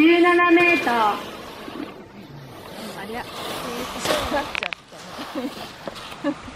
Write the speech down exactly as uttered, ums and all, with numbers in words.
じゅうななメーター。 ありゃ、えー、そうなっちゃった。